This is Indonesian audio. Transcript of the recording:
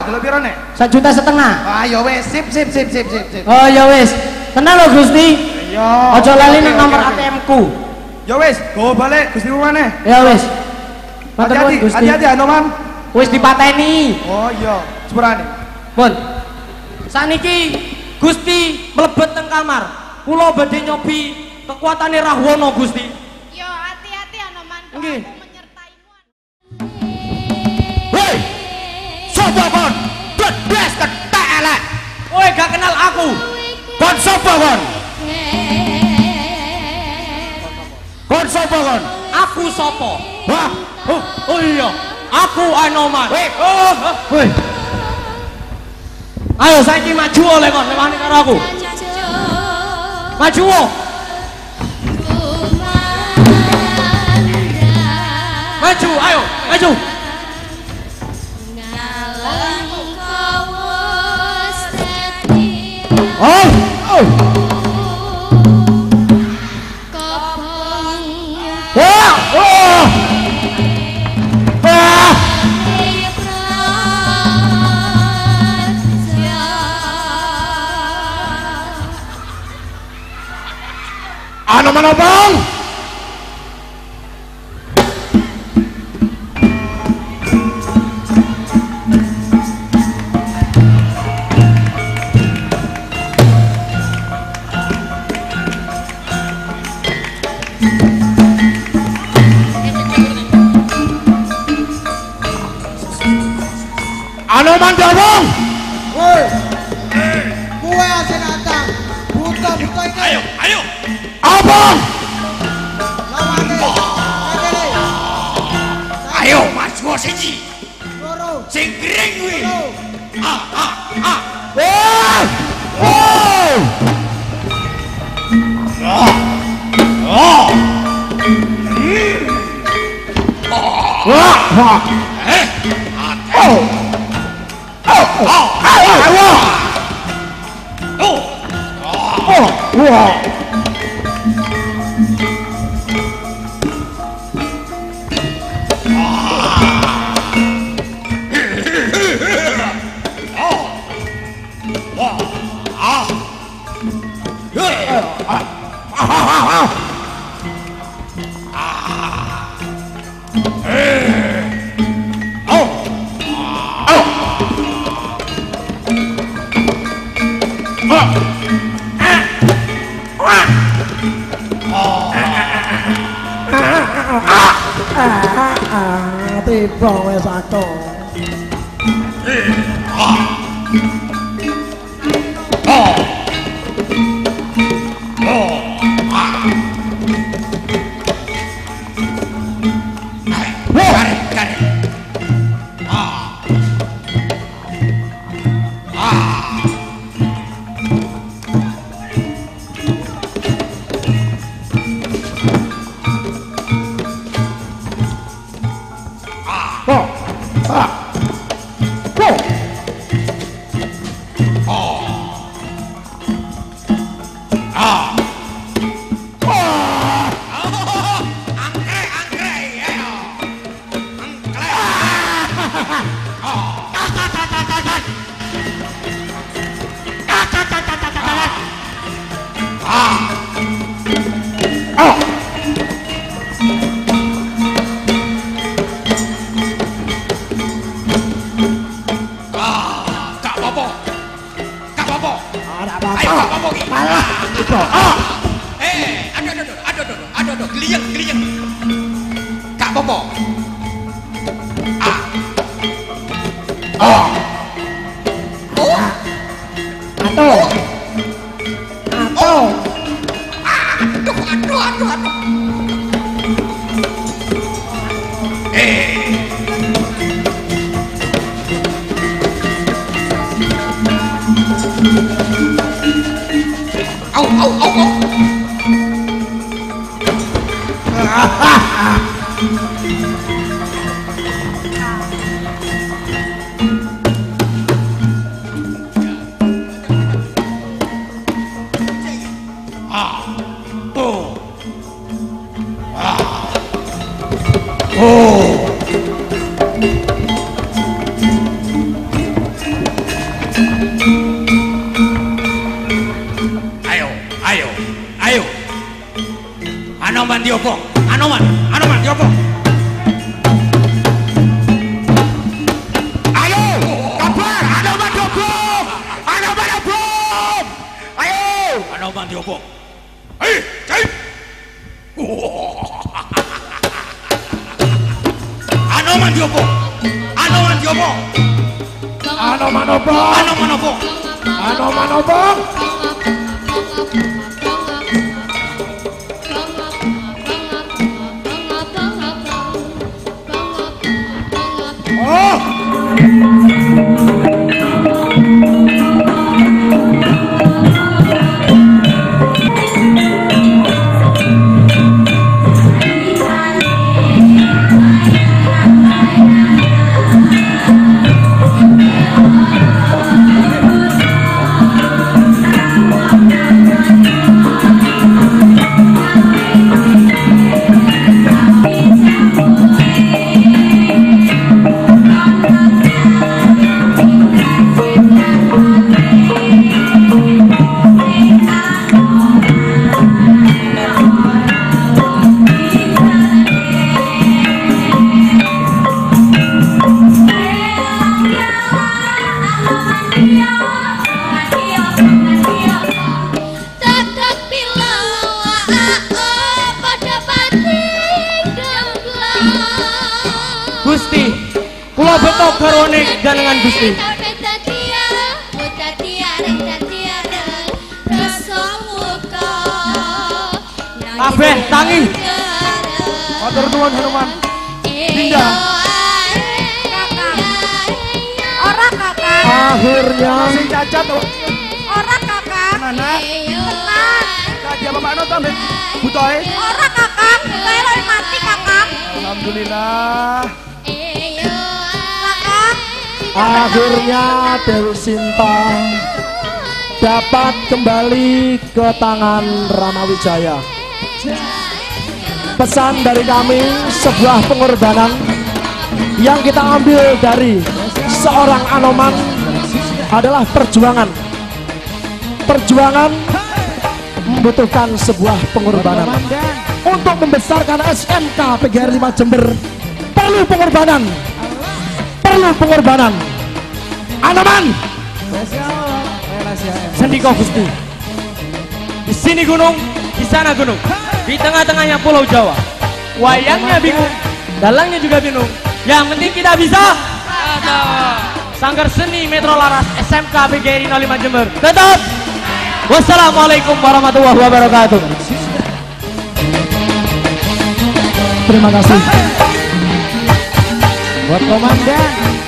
Delok piro nek? 1,5 juta. Ah ya wis, sip. Oh ya wis. Tenang lho Gusti. Iya. Aja lali ning nomor ATM-ku. Ya wis, go balik Gusti maneh. Ya wis. Matur nuwun Gusti. Hati-hati Anoman. Wis dipateni. Oh iya, sepurane. Pun. Saniki Gusti mlebet teng kamar. Kula badhe nyobi kekuatane Rahwana Gusti. Yo hati-hati Anoman, kok Nggih. aku menyertaimu. Hei, sapa kon? Bedes ketek elek. Kowe gak kenal aku. Kon sapa kon? Kon sapa kon? Aku sapa? Wah, Oh iya, aku Anoman. Weh. Weh. Ayo saiki maju oleh kon, lewani karo aku. Maju. Maju, ayo, maju. Oh. Anoman abang. Anoman abang. Woi, kue asin antang, buta-buta ini. Ayo. Abang. Lawane, kene. Ayo maju siji. Loro, Sing kering kuwi. loro. Tiba wis aku. Aduh, geliyeng. Gak apa-apa. Aduh. Au. Anoman diopo? Hei, Jaim! Anoman diopo? Anoman diopo? Anoman opo? Anoman opo? Anoman opo? Oh! Gusti, kula beto garwane jenengan Gusti. Kabeh tangi. Matur nuwun Hanuman. Pindah. Ora kakak. Akhirnya Sing cacat to. Ora kakak. Mana? Tenang. Tadi apa Pak Noto mbek butoe? Ora kakak. Kaya mati kakak. Alhamdulillah. Kakak. akhirnya Dewi Sinta dapat kembali ke tangan Ramawijaya. Pesan dari kami, sebuah pengorbanan yang kita ambil dari seorang Anoman adalah perjuangan. Perjuangan membutuhkan sebuah pengorbanan. Untuk membesarkan SMK PGRI 5 Jember perlu pengorbanan. Perlu pengorbanan. Anoman, Sendiko Gusti. Di sini gunung, di sana gunung. Di tengah-tengahnya Pulau Jawa. Wayangnya bingung, dalangnya juga bingung. Yang penting kita bisa. Sanggar Seni Metro Laras SMK PGRI 05 Jember. Tetap. Wassalamualaikum warahmatullahi wabarakatuh. terima kasih buat komandan.